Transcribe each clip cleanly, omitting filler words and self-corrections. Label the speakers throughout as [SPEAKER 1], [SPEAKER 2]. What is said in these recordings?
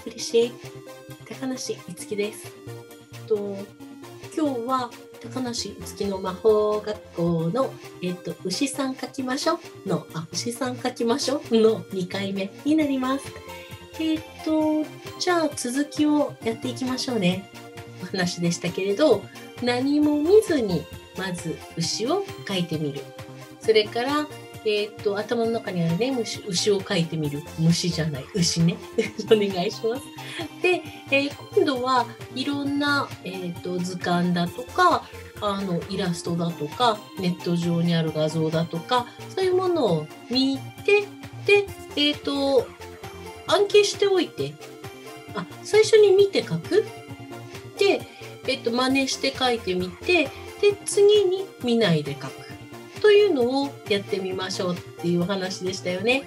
[SPEAKER 1] 送りし高梨いつきです。今日は高梨いつきの魔法学校の牛さん描きましょうの牛さん描きましょうの2回目になります。じゃあ続きをやっていきましょうね。お話でしたけれど、何も見ずにまず牛を描いてみる。それから頭の中にあるね、牛を描いてみる。虫じゃない、牛ね。お願いします。で、今度はいろんな、図鑑だとか、イラストだとか、ネット上にある画像だとか、そういうものを見て、で、暗記しておいて、最初に見て描く。で、真似して描いてみて、で、次に見ないで描く。というのをやってみましょうっていうお話でしたよね。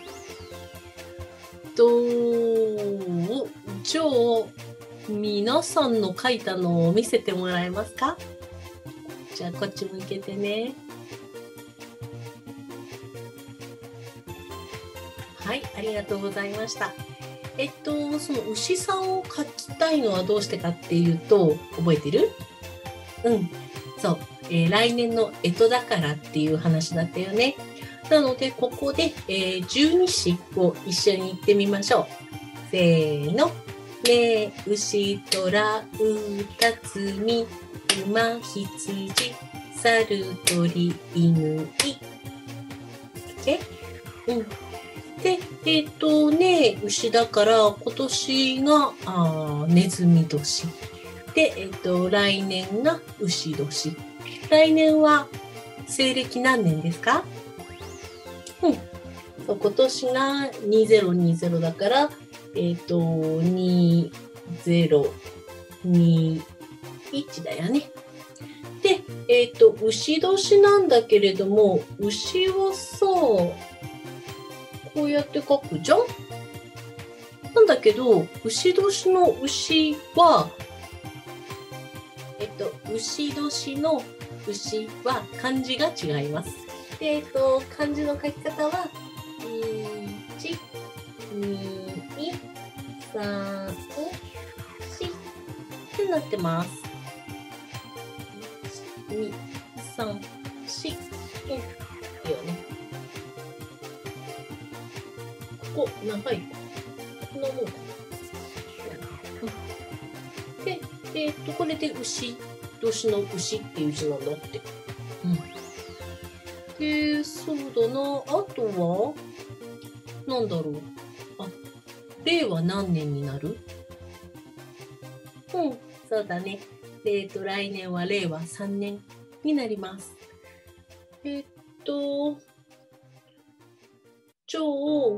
[SPEAKER 1] じゃあ皆さんの書いたのを見せてもらえますか？じゃあこっち向けてね。はい、ありがとうございました。その牛さんを描きたいのはどうしてかっていうと、覚えてる？そう。来年の干支だからっていう話だったよね。なので、ここで、十二支を一緒に言ってみましょう。せーの。ね、牛、とら、う、たつみ、馬、ひつじ、猿、鳥、犬、い。OK？ で、牛だから、今年が、ネズミ年。で、来年が牛年。来年は西暦何年ですか？今年が2020だから、2021だよね。で、牛年なんだけれども、牛はさ、こうやって書くじゃん？なんだけど、牛年の牛は、牛年の牛は漢字が違います。で、漢字の書き方は、1、2、3、4ってなってます。1、2、3、4。いいよね。ここ、長い。こんなもんか。で、これで牛年の牛っていう字なんだって。で、そうだな。あとは、なんだろう。令和何年になる？そうだね。来年は令和3年になります。じゃあ、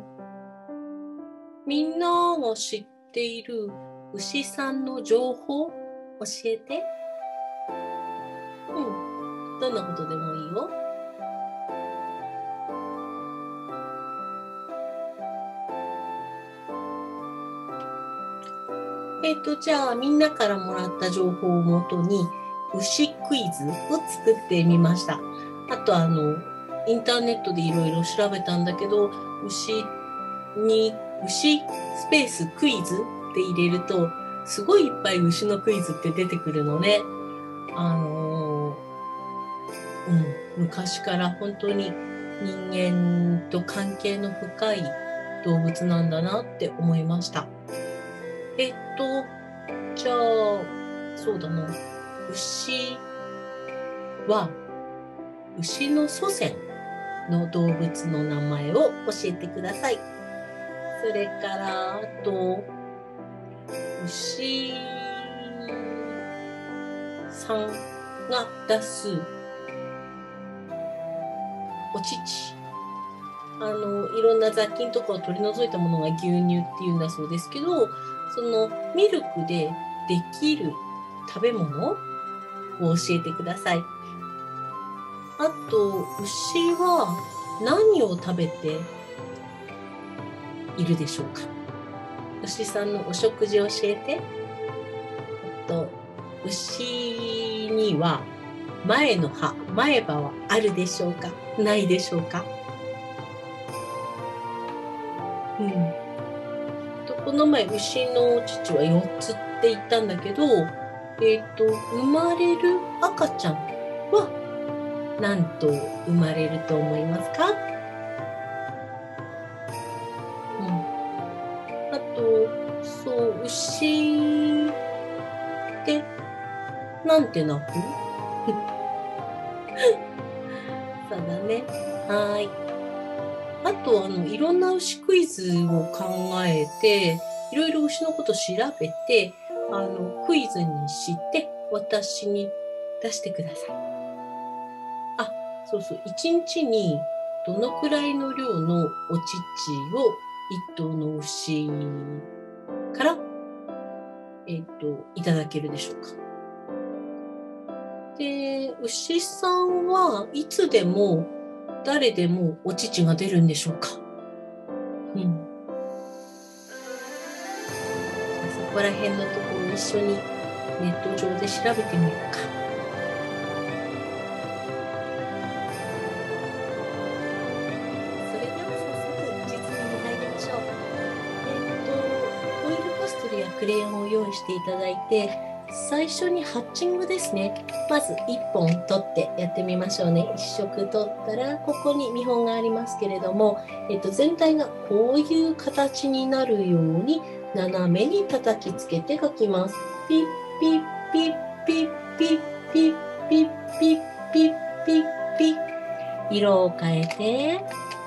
[SPEAKER 1] みんなが知っている牛さんの情報教えて。どんなことでもいいよ。じゃあみんなからもらった情報をもとに牛クイズを作ってみました。あとインターネットでいろいろ調べたんだけど、牛スペースクイズって入れると、すごいいっぱい牛のクイズって出てくるのね。昔から本当に人間と関係の深い動物なんだなって思いました。じゃあ、そうだな。牛は、牛の祖先の動物の名前を教えてください。それから、あと、牛さんが出すお乳。いろんな雑菌とかを取り除いたものが牛乳っていうんだそうですけど、そのミルクでできる食べ物を教えてください。あと、牛は何を食べているでしょうか？牛さんのお食事を教えて。牛には前歯はあるでしょうか？ないでしょうか？とここの前牛のお乳は4つって言ったんだけど、生まれる赤ちゃんは何頭生まれると思いますか？あと、そう、牛ってなんて鳴く？そうだね。はい。あと、いろんな牛クイズを考えて、いろいろ牛のこと調べて、クイズにして私に出してください。あ、そうそう。1日にどのくらいの量のお乳を1頭の牛から、いただけるでしょうか。で、牛さんはいつでも誰でもお乳が出るんでしょうか。そこら辺のところを一緒にネット上で調べてみようか。それでは早速実演に入りましょう。オイルパステルやクレヨンを用意していただいて、最初にハッチングですね。まず1本取ってやってみましょうね。1色取ったら、ここに見本がありますけれども、全体がこういう形になるように斜めに叩きつけて書きます。ピッピッピッピッピッピッピッピッピッピッピッ。色を変えて、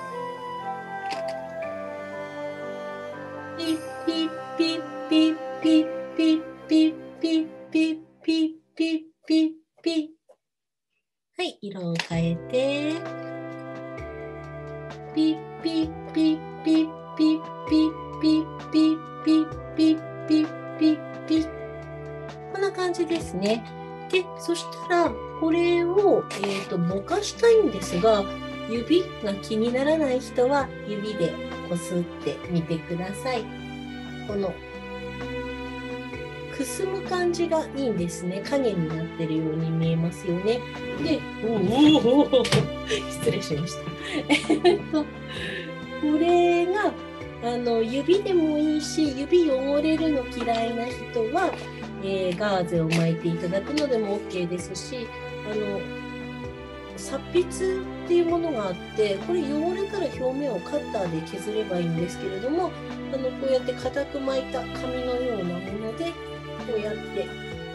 [SPEAKER 1] ピッピッピッピッピッピッピッピッピッピッピッピッピッ。はい、色を変えて、ピッピッピッピッピッピッピッピッピッピッピッピッピッ。こんな感じですね。で、そしたらこれを、ぼかしたいんですが、指が気にならない人は指でこすってみてください。このくすむ感じがいいんですね。影になってるように見えますよね。で、失礼しました。これが指でもいいし、指汚れるの嫌いな人は、ガーゼを巻いていただくのでも OK ですし、擦筆っていうものがあって、これ汚れたら表面をカッターで削ればいいんですけれども、こうやって固く巻いた紙のようなものでこうやって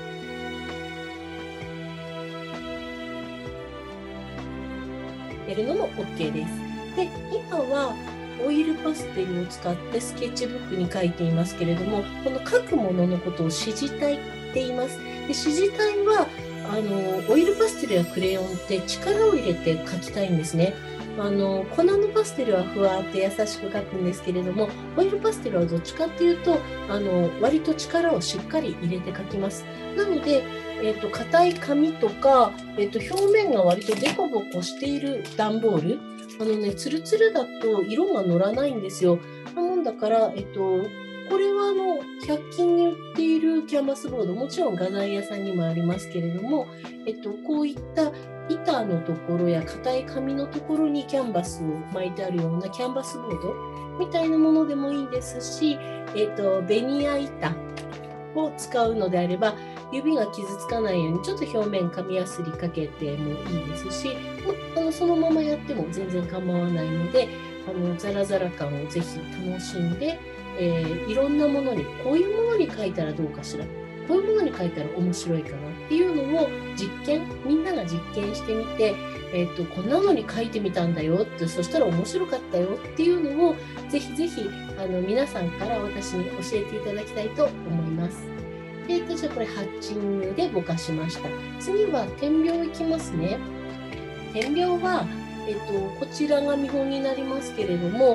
[SPEAKER 1] やるのも OK です。で、今はオイルパステルを使ってスケッチブックに書いていますけれども、この書くもののことを指示体って言います。で、指示体はオイルパステルやクレヨンって力を入れて描きたいんですね。粉のパステルはふわって優しく描くんですけれども、オイルパステルはどっちかっていうと割と力をしっかり入れて描きます。なので、硬い紙とか、表面が割とデコボコしている段ボール、ツルツルだと色が乗らないんですよ。なもんだから、これは100均に売っているキャンバスボード、もちろん画材屋さんにもありますけれども、こういった板のところや硬い紙のところにキャンバスを巻いてあるようなキャンバスボードみたいなものでもいいですし、ベニヤ板を使うのであれば、指が傷つかないようにちょっと表面紙やすりかけてもいいですし、そのままやっても全然構わないので、ザラザラ感をぜひ楽しんで、いろんなものに、こういうものに書いたらどうかしら、こういうものに書いたら面白いかなっていうのをみんなが実験してみて、こんなのに書いてみたんだよって、そしたら面白かったよっていうのをぜひぜひ皆さんから私に教えていただきたいと思います。じゃあこれハッチングでぼかしました。次は点描いきますね。点描は、こちらが見本になりますけれども、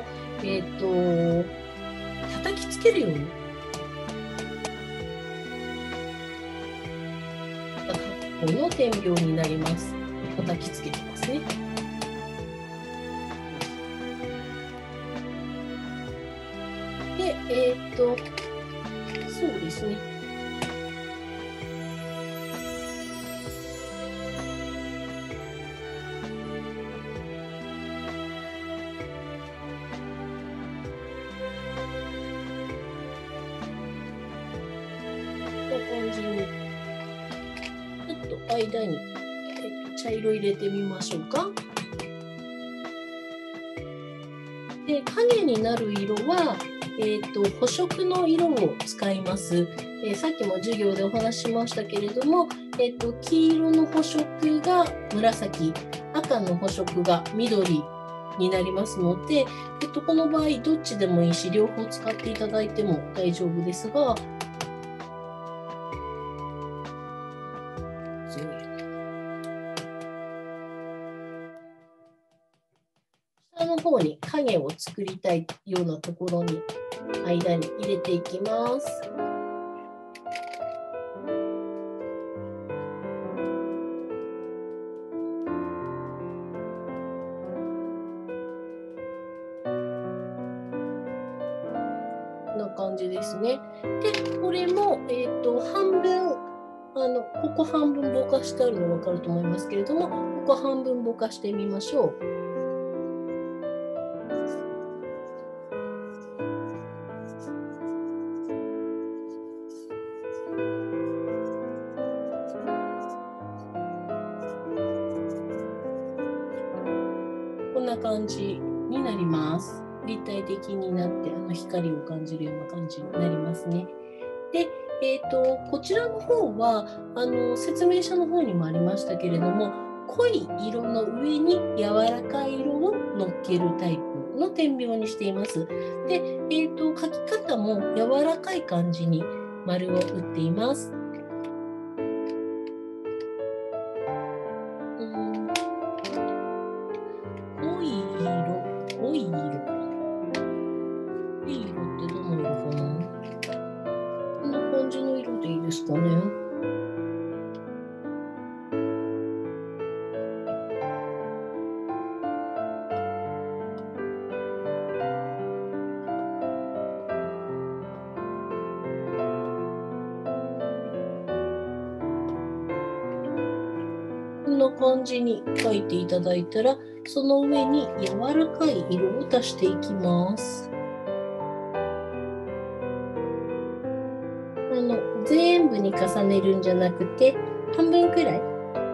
[SPEAKER 1] 叩きつけるように。この点描になります。叩きつけてますね。で、そうですね。 じに、ちょっと間に、茶色入れてみましょうか。で、影になる色は、補色の色を使います。さっきも授業でお話ししましたけれども、黄色の補色が紫、赤の補色が緑になりますので、この場合どっちでもいいし、両方使っていただいても大丈夫ですが、下の方に影を作りたいようなところに間に入れていきます。こんな感じですね。で、これも、半分ここ半分ぼかしてあるの分かると思いますけれども、ここ半分ぼかしてみましょう。こんな感じになります。立体的になって光を感じるような感じになりますね。で、こちらの方は説明書の方にもありましたけれども、濃い色の上に柔らかい色を乗っけるタイプの点描にしています。で、書き方も柔らかい感じに丸を打っています。濃い色、濃い色。濃い色ってどの色かな？こんな感じの色でいいですかね。こんな感じに書いていただいたら、その上に柔らかい色を足していきます。全部に重ねるんじゃなくて、半分くらい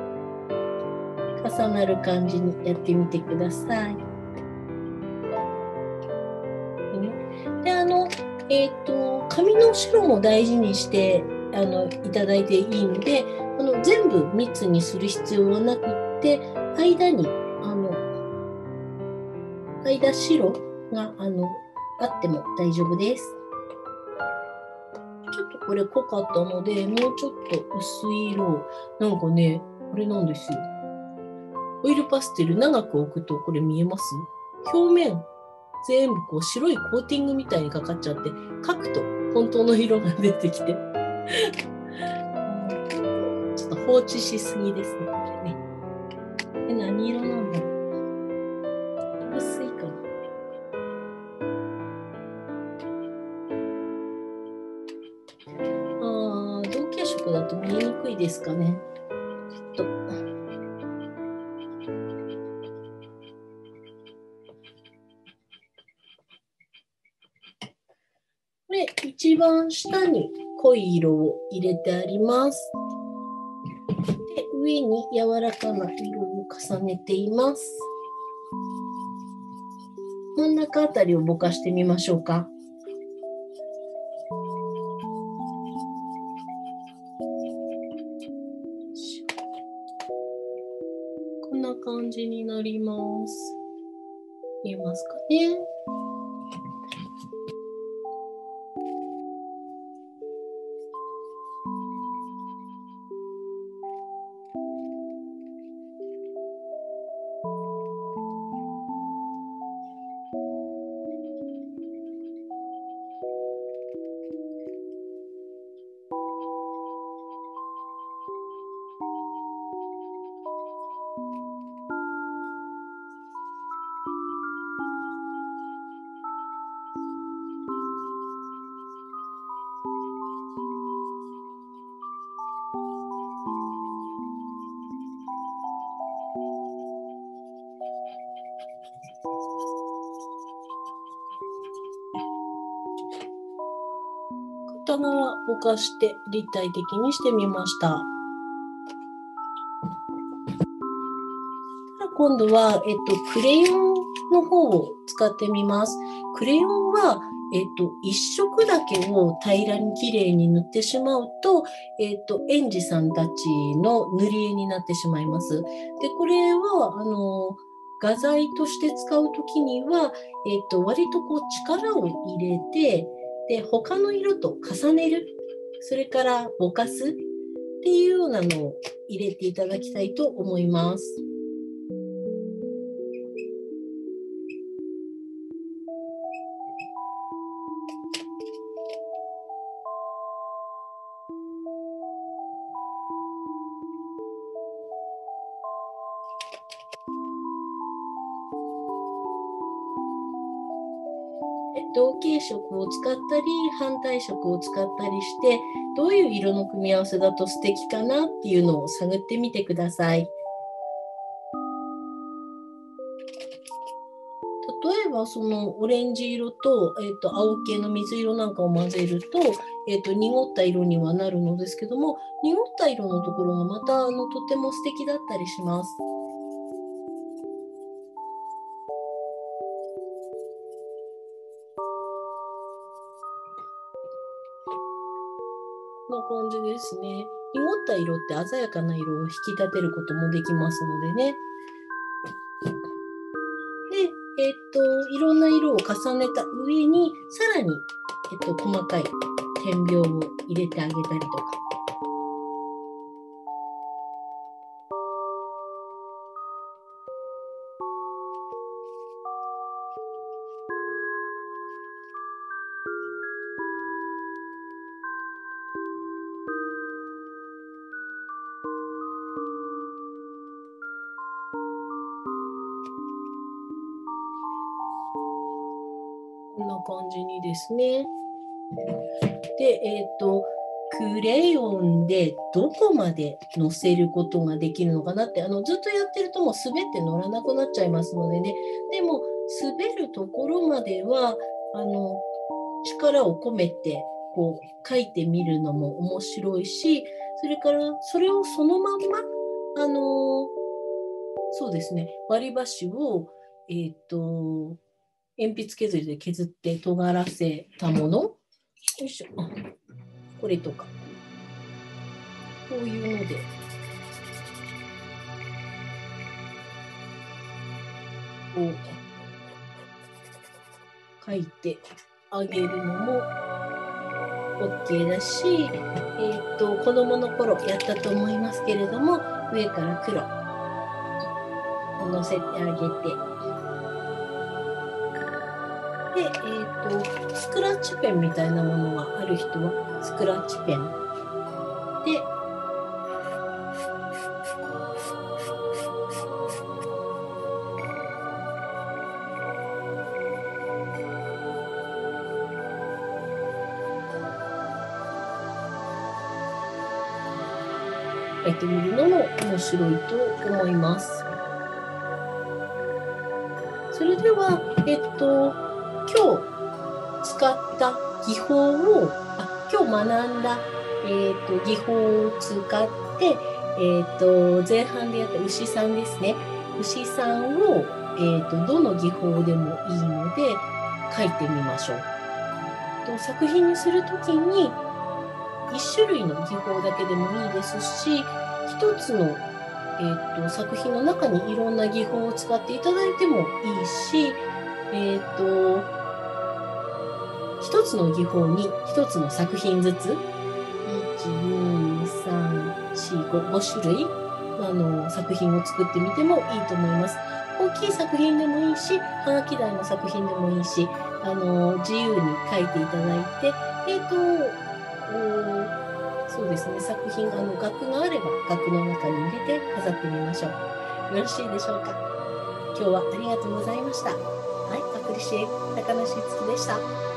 [SPEAKER 1] 重なる感じにやってみてください。で、紙の白も大事にしていただいていいので、全部密にする必要はなくって、間に間白があっても大丈夫です。ちょっとこれ濃かったので、もうちょっと薄い色を、なんかね、これなんですよ。オイルパステル長く置くとこれ見えます？表面全部こう白いコーティングみたいにかかっちゃって、描くと本当の色が出てきてちょっと放置しすぎですね、これね。何色なんだろう。薄いかな。同系色だと見えにくいですかね。ちょっとこれ一番下に濃い色を入れてあります。で、上に柔らかな色を重ねています。真ん中あたりをぼかしてみましょうか。こんな感じになります。見えますかね。 片側ぼかして立体的にしてみました。今度は、クレヨンの方を使ってみます。クレヨンは、一色だけを平らにきれいに塗ってしまうと、園児さんたちの塗り絵になってしまいます。で、これは、画材として使うときには、割とこう力を入れて、で、他の色と重ねる、それからぼかすっていうようなのを入れていただきたいと思います。同系色を使ったり反対色を使ったりしてどういう色の組み合わせだと素敵かなっていうのを探ってみてください。例えばそのオレンジ色と、青系の水色なんかを混ぜると、濁った色にはなるのですけども、濁った色のところがまたとても素敵だったりします。こんな感じですね。濁った色って鮮やかな色を引き立てることもできますのでね。で、いろんな色を重ねた上にさらに、細かい点描を入れてあげたりとか。こんな感じにですね。で、クレヨンでどこまで乗せることができるのかなって、ずっとやってるともう滑って乗らなくなっちゃいますのでね。でも、滑るところまでは、力を込めて、こう、書いてみるのも面白いし、それから、それをそのまんま、そうですね、割り箸を、鉛筆削りで削って尖らせたもの、よいしょ、これとか、こういうので、こう、書いてあげるのも OK だし、子供の頃やったと思いますけれども、上から黒を乗せてあげて、で、スクラッチペンみたいなものがある人は、スクラッチペンで、書いてみるのも面白いと思います。それでは、今日使った技法を、今日学んだ、技法を使って、前半でやった牛さんですね。牛さんを、どの技法でもいいので書いてみましょう。作品にするときに、一種類の技法だけでもいいですし、一つの、作品の中にいろんな技法を使っていただいてもいいし、一つの技法に一つの作品ずつ、1、2、3、4、5種類、作品を作ってみてもいいと思います。大きい作品でもいいし、はがき台の作品でもいいし、自由に書いていただいて、そうですね、作品、額があれば額の中に入れて飾ってみましょう。よろしいでしょうか。今日はありがとうございました。はい、アプリシエ高梨いつきでした。